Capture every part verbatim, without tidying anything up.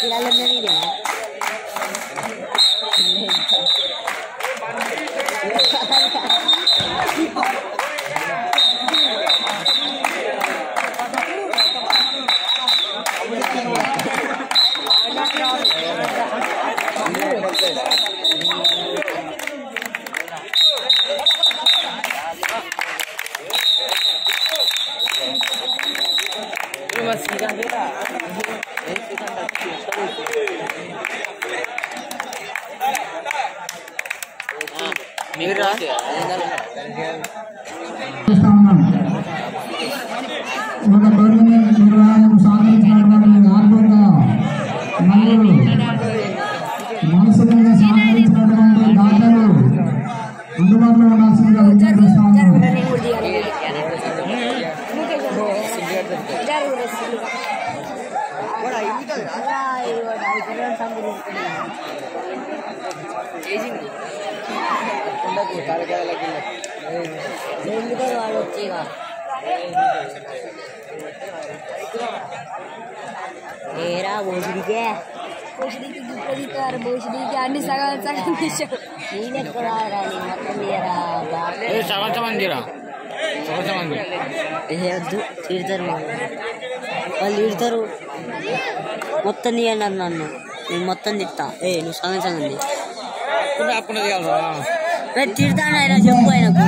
Era bosdi ke bosdi ke gupadi kar bosdi ke anni sagal sagal nisho ini kelara ni makan era baap eh sagal saman dira sagal saman dira eh adu tirdaru వాళ్ళు ఇర్దారు మొత్తం తీయండి నన్ను నేను మొత్తం తిట్టా ఏ నువ్వు సగం సగం తీ అప్పుడు అప్పుడు తీయాలరా రేపు తిడతాను ఆయన చెప్పు ఆయనకు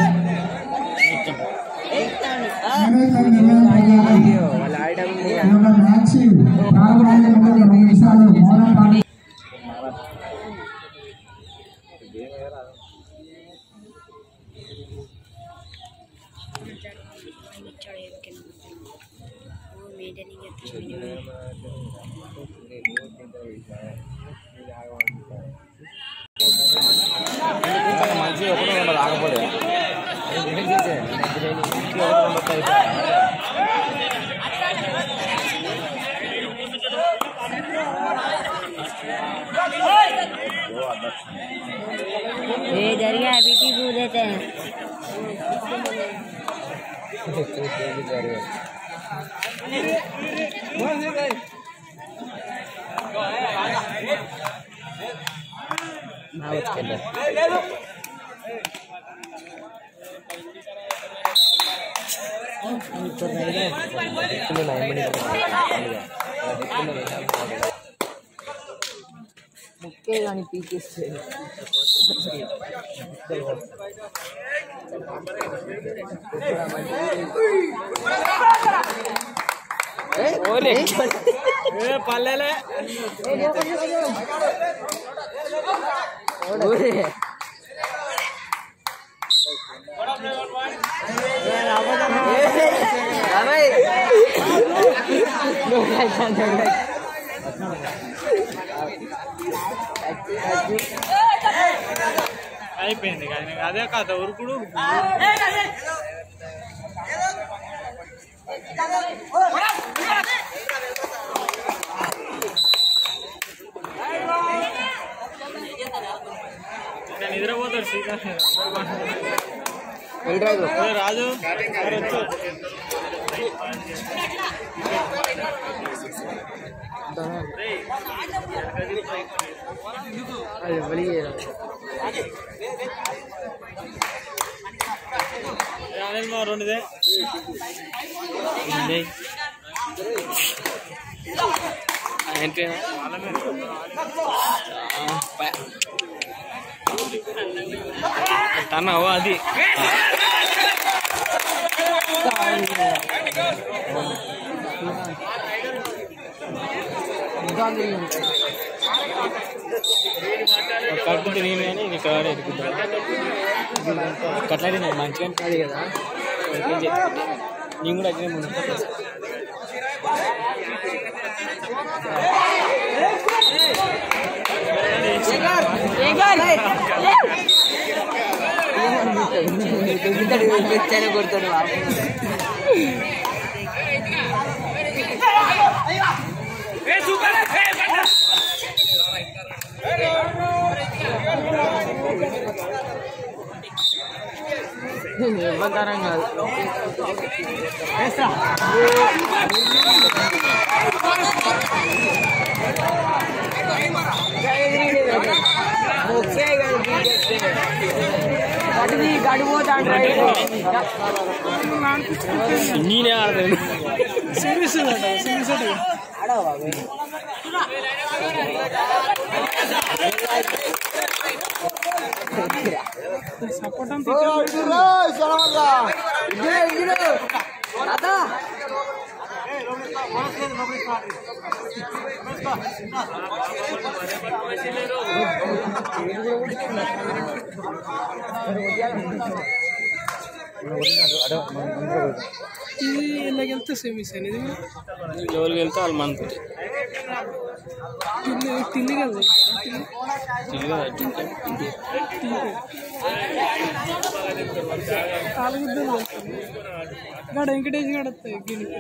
వాళ్ళ ఐటమ్ మంచి ఒకటే ఉండదు ఆగపోలే ये दरिया बीटी को देते हैं मुक्के गानी पीके से ओरे ए पल्लेले ओरे అయిపోయింది కానీ అదే కథ ఉరుకుడు నిద్రపోతాడు శ్రీకాంత్ రాజు अरे बड़ी है यार मैं रोने दे नहीं एंट्री ना ताना हुआ आदि కట్టుకుంటే నేను కానీ కట్లాడి మంచిగా కాదు కదా నేను కూడా అట్లనే ముందు కొడతాడు ఇవ్వకరం కాదు గడిపోతా నేనే ఆడతాను సిరీస్ సిరీస్ సపోర్ట్ ఇది ఎలాగెళ్తే సెమీస్ అనేది ఎవరికి వెళ్తే వాళ్ళు మంత్ తిల్లి కదా ఆలుగుద్దలు గాడ వెంకటేష్ గారు వస్తాయి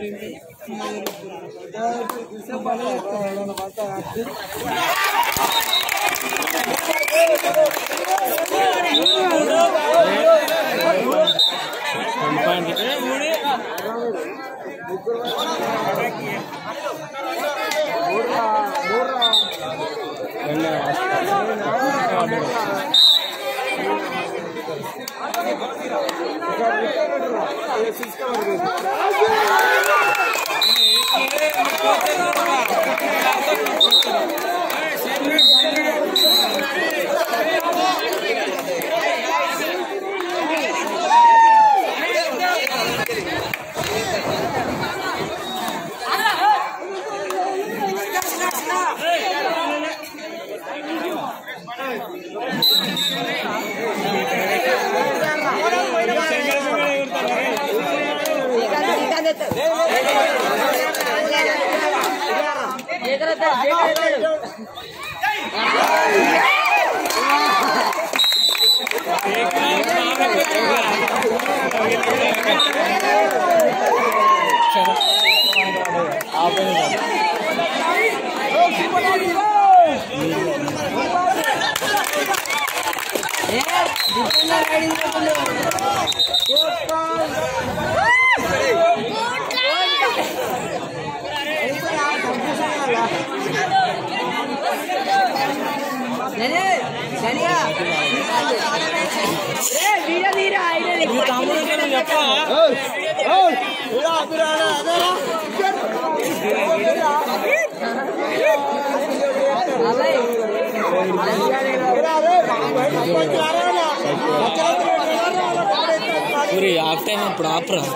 హాఫ్ టైం అప్పుడు ఆపరా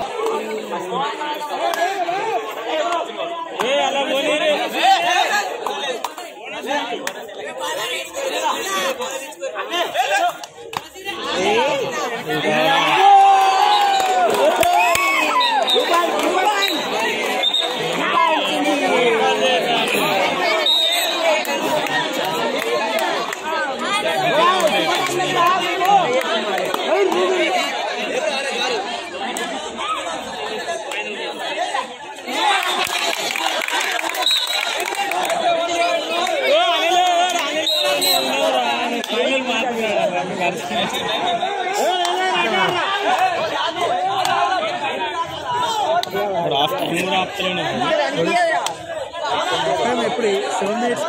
ఎప్పుడు సెవెన్ మినిట్స్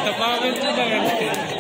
ఎంత బాగా పెంచుకుంటా